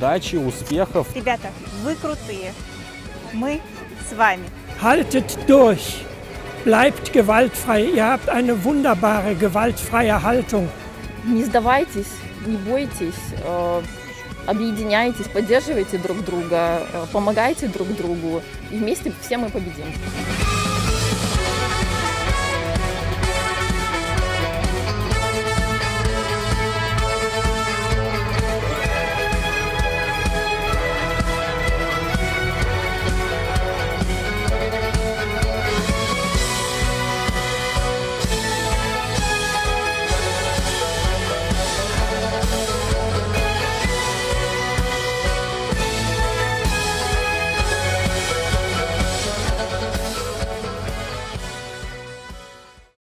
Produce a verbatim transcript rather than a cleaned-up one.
удачи, успехов. Ребята, вы крутые. Мы с вами. Haltet durch. Bleibt gewaltfrei. Ihr habt eine wunderbare, gewaltfreie Haltung. Не сдавайтесь, не бойтесь, объединяйтесь, поддерживайте друг друга, помогайте друг другу. И вместе все мы победим.